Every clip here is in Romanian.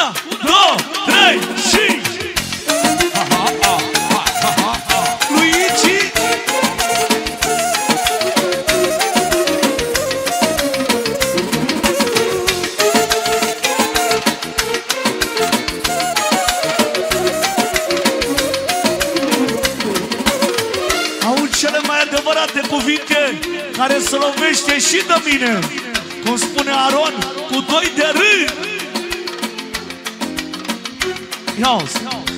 Una, două, trei și... Luigi. Au cele mai adevărate cuvinte care se lovește și de mine. Cum spune Aron, cu doi de rând. Ia-uzi.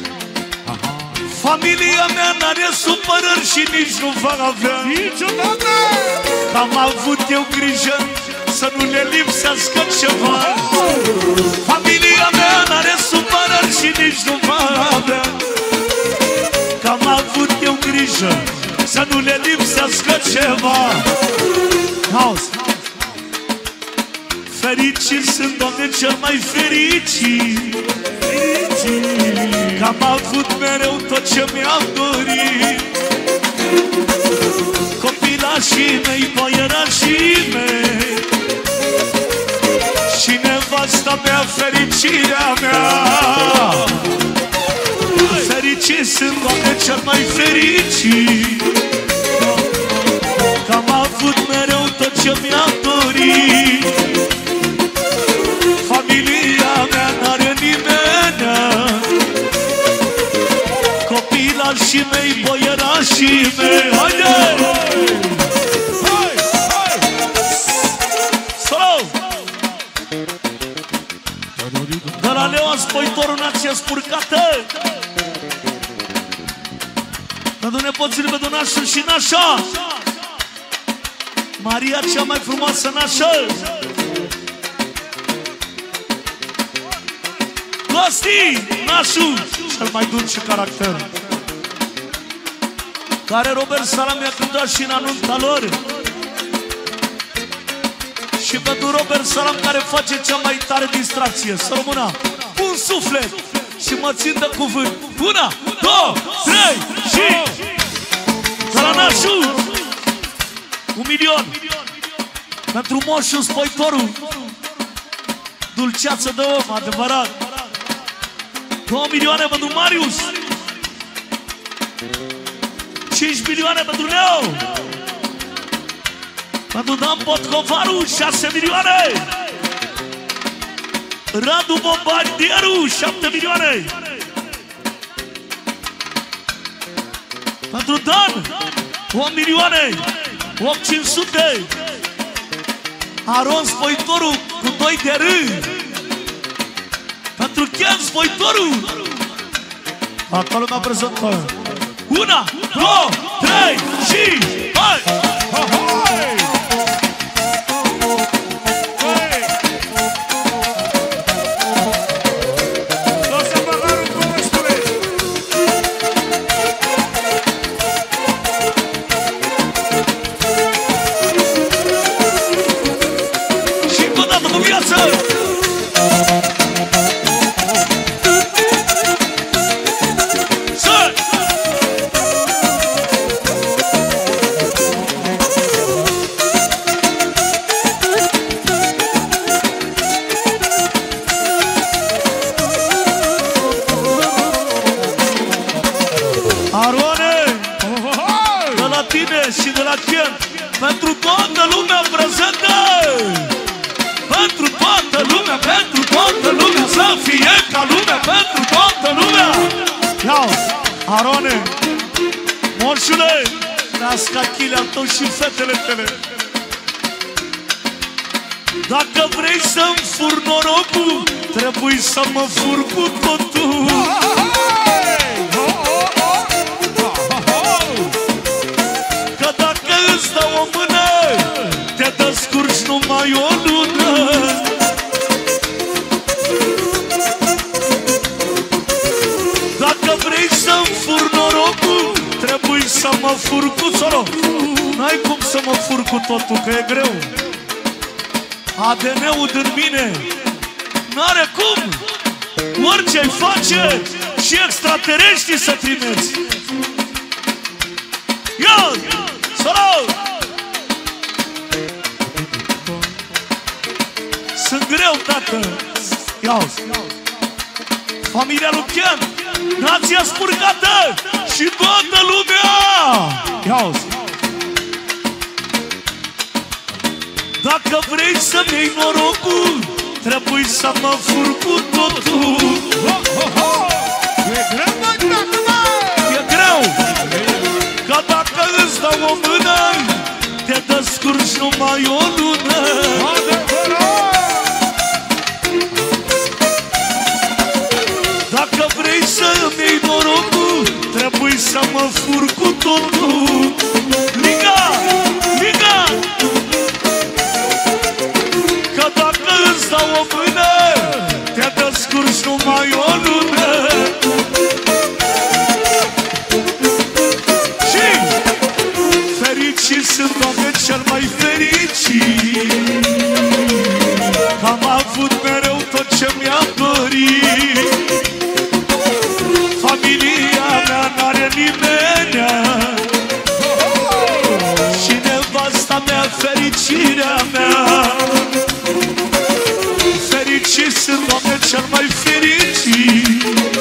Familia mea n-are supărări și nici nu va avea niciodată. Am avut eu grijă să nu le lipsească ceva. Familia mea n-are supărări și nici nu va avea. Că am avut eu grijă să nu le lipsească ceva. Auzi. Fericit sunt, Doamne, cel mai fericit. Că am avut mereu tot ce mi-am dorit. Copilașii mei, boierașii mei și nevasta mea, fericirea mea. Fericit sunt, Doamne, cel mai fericit. Că am avut mereu tot ce mi-am dorit. Familia mea n-are nimenea. Copilașii mei, boierașii mei. Haide! Hai! Hai! Solo! De la Leon Spoitorul, nația spurcată. Pentru nepoțile, pentru nașul și nașa. Maria, cea mai frumoasă nașă. Costi, nașul, cel mai dulce caracter, care Robert Salam i-a cântat și în anunța lor. Și pentru Robert Salam, care face cea mai tare distracție. Să rămână un suflet și mă țin de cuvânt. Una, două, trei și... De la nașul 1.000.000 pentru moșul Spoitorul, dulceață de om, adevărat. 2 milioane pentru Marius, 5 milioane pentru Leo, pentru Dan Potcovaru 6 milioane, Radu Bombardieru 7 milioane, pentru Dan 1 milioane 800, Aron Spoitorul cu 2 de rând, pentru Ken Spoitorul. Toată lumea prezentă. Una, două, trei și hai! Hai! Și încă o dată cu viață! Și de la Ken, pentru toată lumea prezentă, pentru toată lumea, pentru toată lumea, să fie ca lumea, pentru toată lumea. Ia-uzi, Arone, moșule, nască achile al tău și fetele tale. Dacă vrei să-mi fur norocul, trebuie să mă fur cu totul. Îți dau o mână, te descurci numai o lună. Dacă vrei să-mi fur norocul, trebuie să mă fur cu solo. N-ai cum să mă fur cu totul, că e greu. ADN-ul din mine n-are cum. Orice-ai face și extraterestri să trimiți. Ia! Solo! Sunt greu, tată. Ia-uzi. familia Lucian, nația spurcată și toată lumea. Ia-uzi. Dacă vrei să-mi iei norocul, trebuie să mă fur cu totul. E greu, mă, tată, mă! E greu, că dacă îți dau o mână, te descurci numai o lună. Dacă vrei să-mi iei norocul, trebuie să mă fur cu totul. Liga, liga! Că dacă îți dau o mână, te descurci numai o lună. Și fericit sunt, Doamne, cel mai fericit, că am avut mereu tot ce mi-am dorit. Familia mea n-are nimenea și nevasta mea fericirea mea. Fericit sunt, Doamne, cel mai fericit,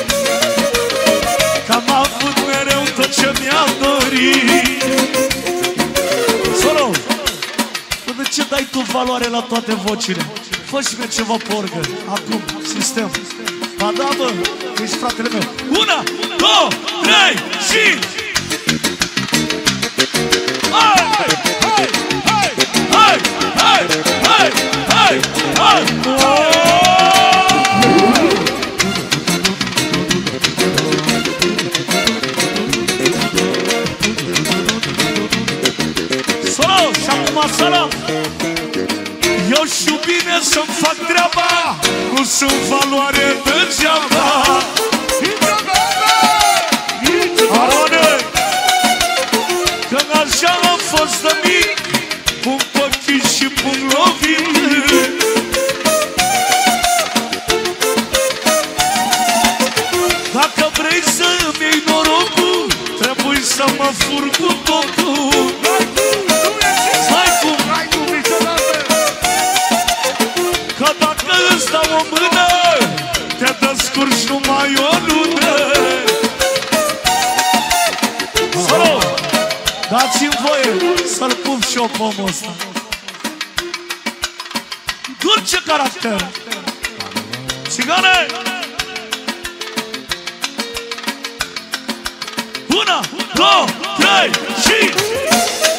că am avut mereu tot ce mi-am dorit. Solo, de ce dai tu valoare la toate vocile? Fă și mie ceva porgă, acum, sistem. Ba da, bă, ești fratele meu. 1, 2, 3 și... Hai, hai, hai, hai, hai, hai, hai, hai, hai. Solo, și acum solo. Eu știu bine să-mi fac treaba, nu sunt valoare degeaba. Arone, că așa am fost de mic, pun ochii și pun lovit. Dacă vrei să-mi iei norocul, trebuie să mă fur cu totul. Că dacă îți dau o mână, te descurci numai o lună. Solo, dați-mi voie să-l pup și eu pe omul ăsta. Dulce caracter. Țigane! 1, 2, 3 și...